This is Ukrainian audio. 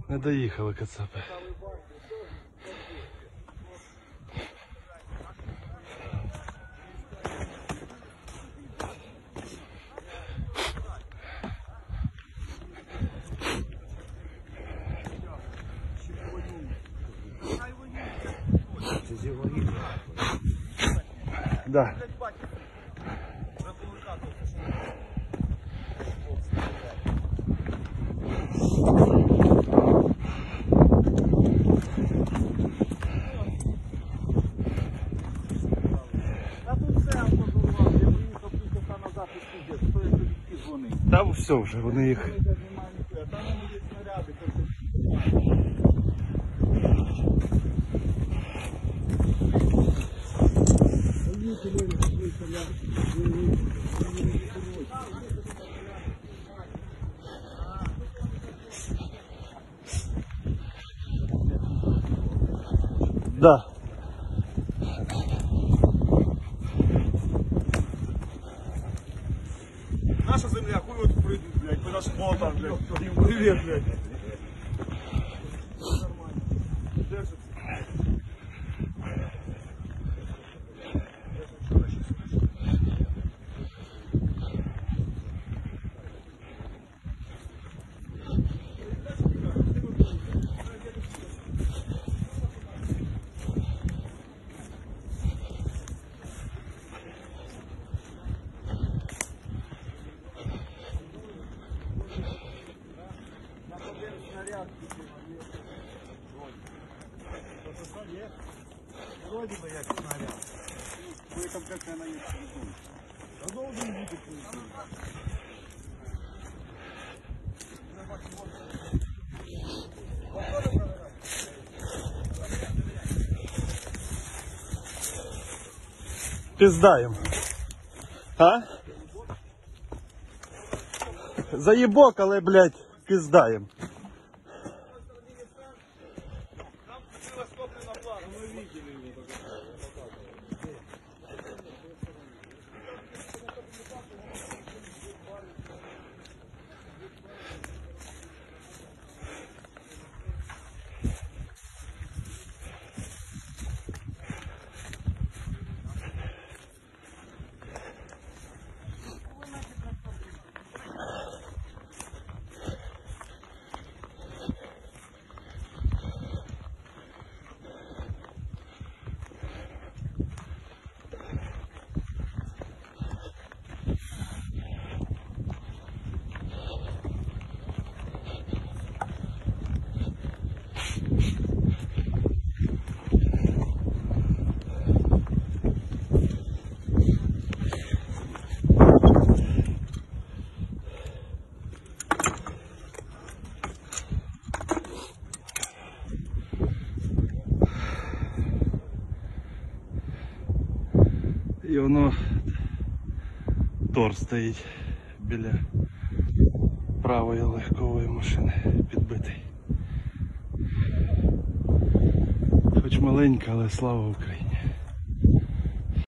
Не доїхали кацапи. Да. Там все вже, вони їх. Да. Наша земля, хуй вот прыгнет, блядь, по нашим болотам, блядь. Привет, блядь. Держится. Вроде бы я снаряд. Кое-там как она есть. А должен быть. Пиздаем. А? Заебок, але, блядь, пиздаем. І воно Тор стоїть біля правої легкової машини, підбитий. Хоч маленька, але слава Україні.